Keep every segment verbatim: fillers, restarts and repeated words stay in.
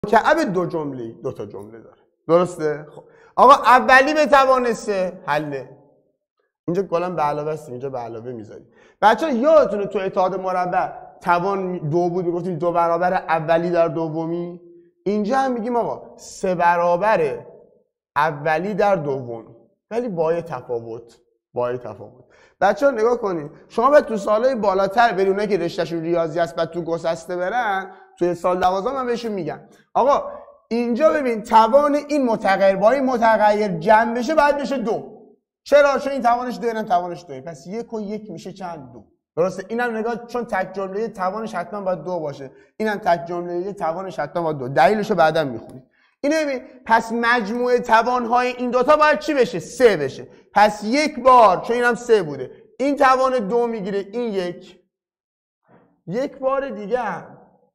مکعب دو جمله دو تا جمله داره. درسته؟ خب آقا اولی به توان سه حله. اینجا کلا به علاوه است، اینجا به علاوه میذاری. بچه‌ها یادتونه تو اتحاد مربع توان دو بود، میگفتیم دو برابر اولی در دومی. اینجا هم میگیم آقا سه برابر اولی در دومی، ولی با یه تفاوت. با یه تفاوت. بچه‌ها نگاه کنید، شما باید تو سالهای بالاتر برید، اونایی که رشتهشون ریاضی است بعد تو گسسته برن، توی سال دوازده من بهشون میگم آقا اینجا ببین توان این متغیر با این متغیر جمع بشه باید بشه دو. چرا؟ چون این توانش دو، اینم توانش دوه، پس یک و یک میشه چند؟ دو. درسته؟ اینم نگاه، چون تک جمله توانش حتما باید دو باشه، اینم تک جمله توانش حتما باید دو. دلیلشو بعداً میخونید. اینو ببین، پس مجموع توانهای این دوتا باید چی بشه؟ سه بشه. پس یک بار، چون اینم سه بوده، این توان دو میگیره، این یک یک بار دیگه هم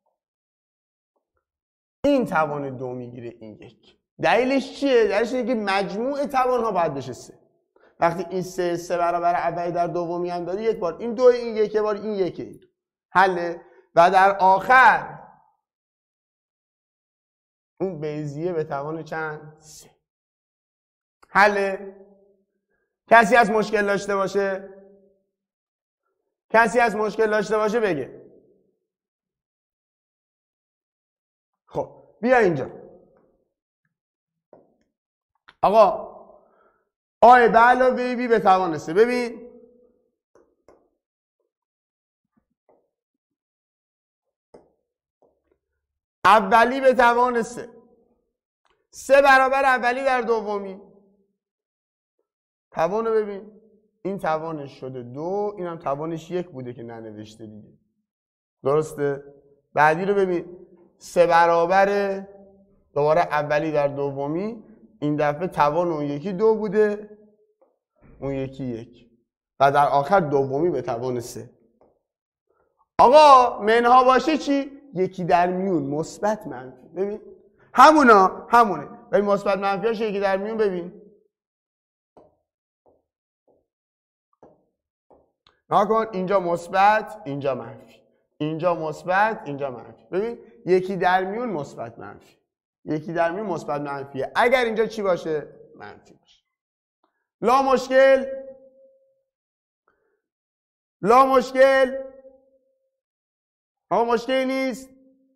این توان دو میگیره، این یک. دلیلش چیه؟ دلیلش اینه که مجموع توانها باید بشه سه. وقتی این سه سه برابر اولی در دومی هم داری، یک بار این دو، این یک بار این یک، این دو حله. و در آخر اون بیضیه به توان چند؟ سه. حله. کسی از مشکل داشته باشه؟ کسی از مشکل داشته باشه بگه. خب بیا اینجا آقا آی به علاوه بی به توان سه. ببین اولی به توان سه، سه برابر اولی در دومی. توانو ببین، این توانش شده دو، اینم توانش یک بوده که ننوشته دیگه. درسته؟ بعدی رو ببین، سه برابر دوباره اولی در دومی، این دفعه توان اون یکی دو بوده، اون یکی یک، و در آخر دومی به توان سه. آقا منها باشه چی؟ یکی در میون مثبت منفی. ببین همونا همونه، ولی مثبت منفیاش یکی در میون. ببین نکن، اینجا مثبت اینجا منفی، اینجا مثبت اینجا منفی. ببین یکی در میون مثبت منفی، یکی در میون مثبت منفیه. اگر اینجا چی باشه؟ منفی باشه. لا مشکل، لا مشکل. آقا مشکلی نیست.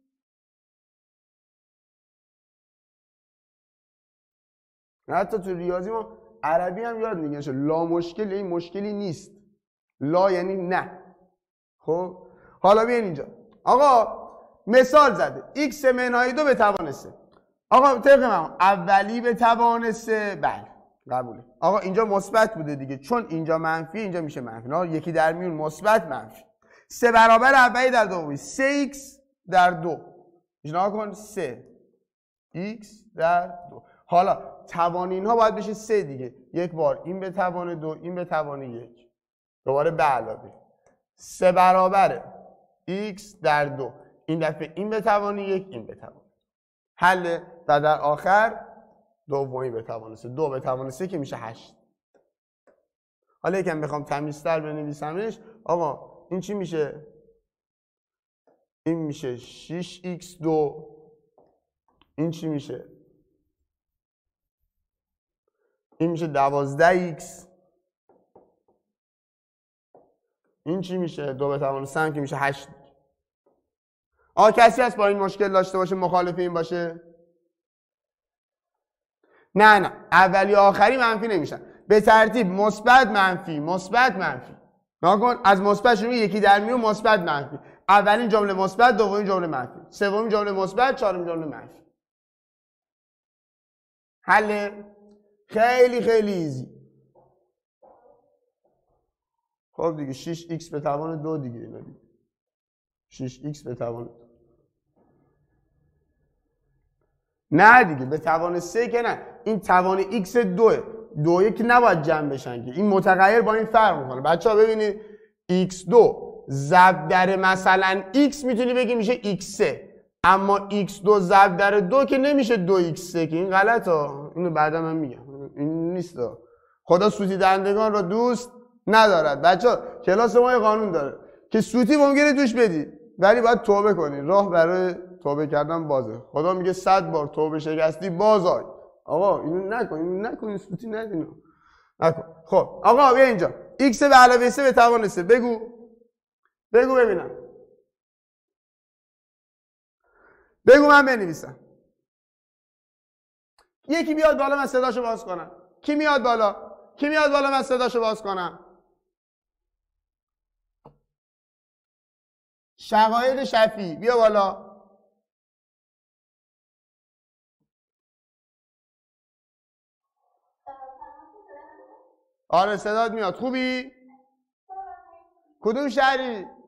حتی تو ریاضی ما عربی هم یاد میگن لا مشکل، این مشکلی نیست. لا یعنی نه. خب حالا بیاین اینجا آقا مثال زده x منهای دو به توان سه. آقا طبق من اولی به توان سه، بله قبوله. آقا اینجا مثبت بوده دیگه، چون اینجا منفی اینجا میشه منفی. نه یکی در میون مثبت منفی. سه برابر اولی در دومی، سه ایکس در دو. نگاه کن، سه ایکس در دو. حالا توان اینها باید بشه سه دیگه. یک بار این به توان دو، این به توان یک، دوباره به علاوه سه برابر x در دو، این دفعه این به توان یک، این به توان حل. و در آخر دومی به توان سه، دو به توان سه که میشه هشت. حالا یکم بخوام تمیزتر بنویسمش، آقا این چی میشه؟ این میشه شش ایکس دو. این چی میشه؟ این میشه دوازده ایکس. این چی میشه؟ دو به توان سه که میشه هشت. آقا کسی هست با این مشکل داشته باشه، مخالف این باشه؟ نه نه، اولی آخری منفی نمیشن، به ترتیب مثبت منفی مثبت منفی. نگاه کن، از مثبت شروع، یکی در میون مثبت منفی. اولین جمله مثبت، دومین جمله منفی، سومین جمله مثبت، چهارمین جمله منفی. حل خیلی خیلی ایزی. خب دیگه شش ایکس به توان دو دیگه، اینا دیگه شش ایکس به توان دو. نه دیگه به توان سه که نه، این توان ایکس دوه، دو یک نباید جمع بشن که، این متغیر با این فرق میکنه. بچه ها ببینید ایکس دو ضرب در مثلا x میتونی بگی میشه ایکس سه، اما ایکس دو ضرب در دو که نمیشه دو ایکس سه که، این غلطه. اینو بعدا من میگم، این نیست. خدا سوتی دهندگان را دوست ندارد. بچه ها کلاس ما یه قانون داره که سوتی ممکنه توش بدی ولی باید توبه کنی، راه برای توبه کردن بازه. خدا میگه صد بار توبه شکستی باز آی. آقا اینو نکن، اینو نکن، این سوتی ندینو نکن. خب آقا بیا اینجا. x به علاوه سه به توان سه بگو بگو ببینم. بگو من بنویسم. یکی بیاد بالا من صداشو باز کنم. کی میاد بالا؟ کی میاد بالا من صداشو باز کنم؟ شقایق شفیع بیا بالا. آره صدات میاد. خوبی؟ کدوم شهری؟